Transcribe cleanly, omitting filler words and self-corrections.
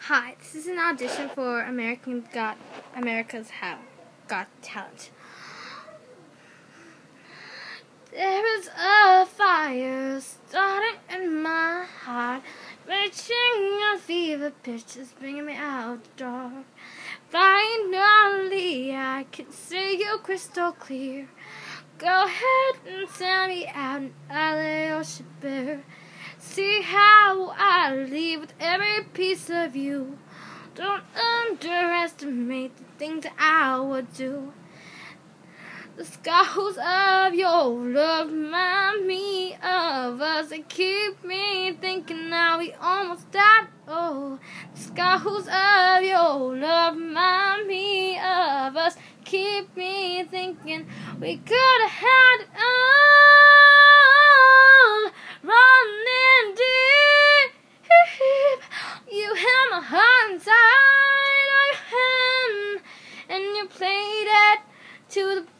Hi, this is an audition for America's Got Talent. There is a fire starting in my heart, reaching a fever pitch, just bringing me out the dark. Finally, I can see you crystal clear. Go ahead and send me out and I'll lay your ship bare. See how I leave with every piece of you. Don't underestimate the things that I would do. The scars of your love remind me of us. They keep me thinking now we almost died. Oh, the scars of your love remind me of us. Keep me thinking we could have had it all. Running deep, you held my heart inside of your hand, and you played it to the